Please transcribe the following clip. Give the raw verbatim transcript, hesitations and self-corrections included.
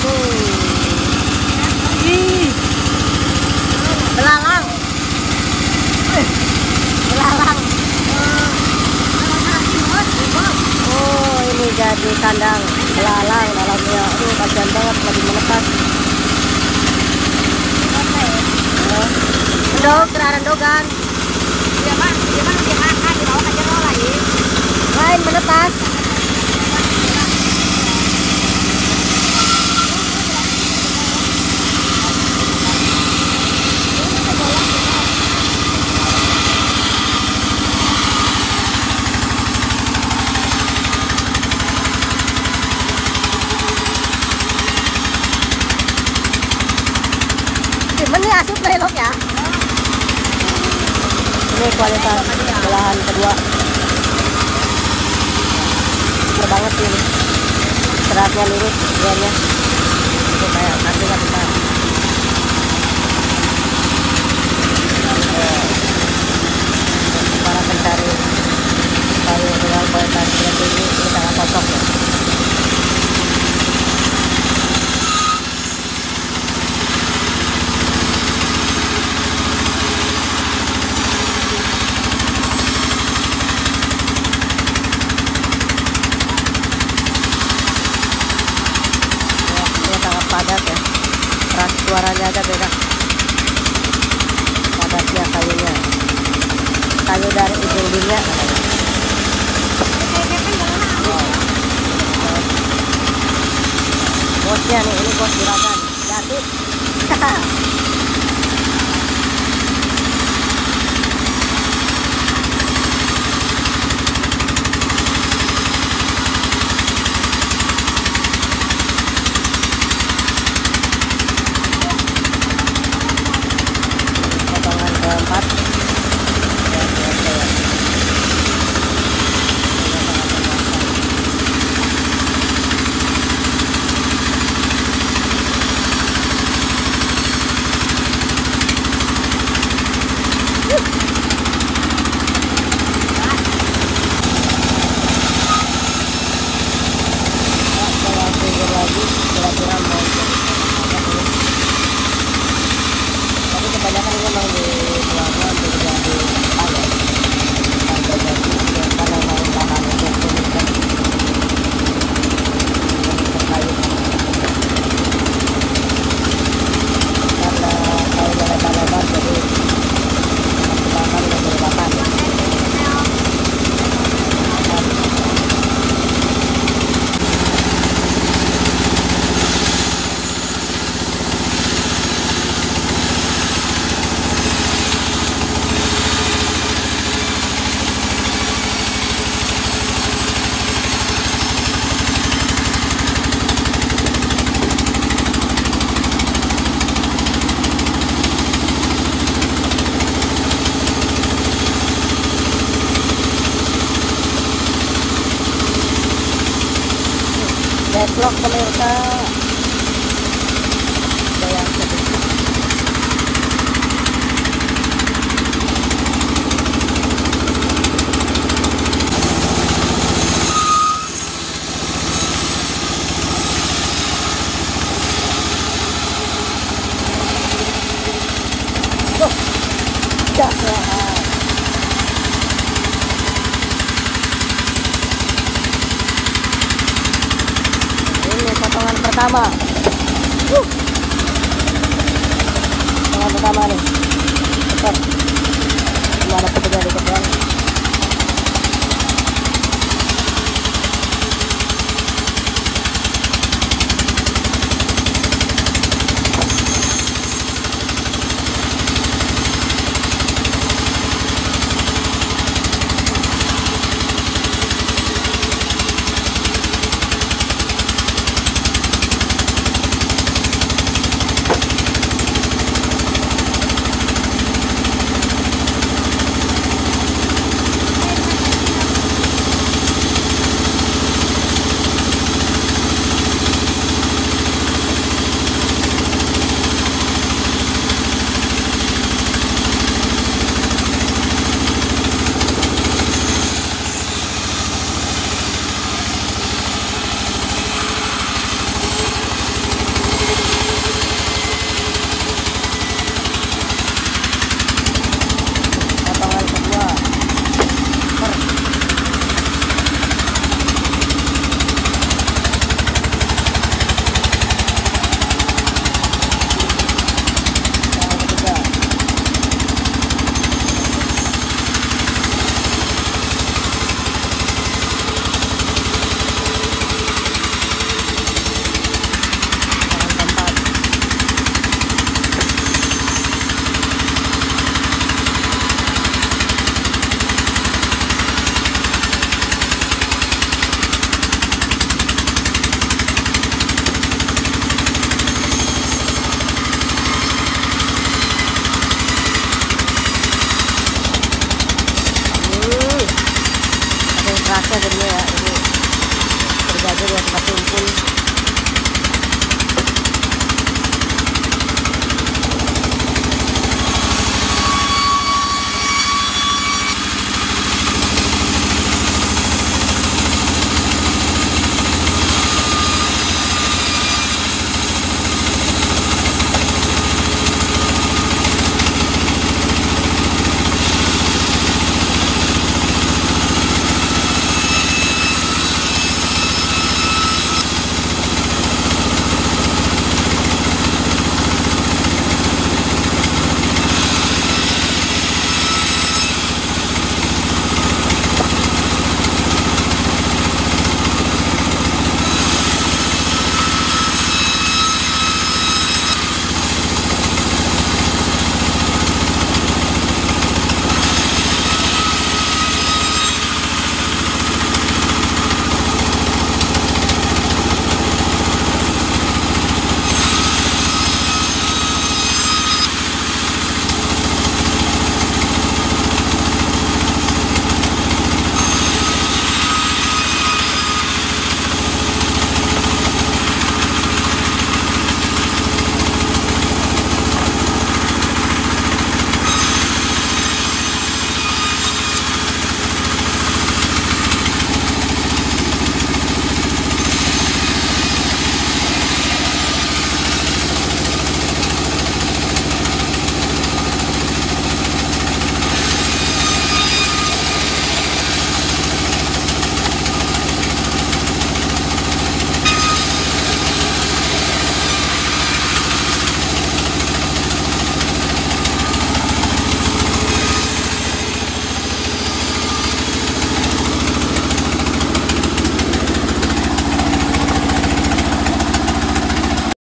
Ih, belalang. Belalang. Oh, ini jadi kandang belalang dalamnya. Aduh, kasihan banget lagi menetas. Mendog, teraran dogan. Dia mah, dia mah dia makan di bawah aja lagi. Lain menetas. Ini asup lelok ya. Ini kualitas belahan kedua. Super banget ini. Seratnya lurus, biarnya. Itu kayak nanti nggak bisa. Para pencari kayu dengan kualitas berat ini, ini sangat cocok ya. Padat ya, keras suaranya aja beda. Padatnya kayunya, kayu dari ujung dunia katanya. Bosnya nih, ini bos juragan jadi. Keempat lagi kira-kira mau tapi kebanyakan ini memang di luarnya untuk jadi panen harga jadi karena mau tahan untuk kulit terkait karena kayu lebar-lebar jadi maksimalkan untuk berlapan. Deadlock pemirsa, ada yang sedikit. Oh, jangan. Potongan pertama, uh. potongan pertama nih, cepat, gimana tuh jadi kebetulan.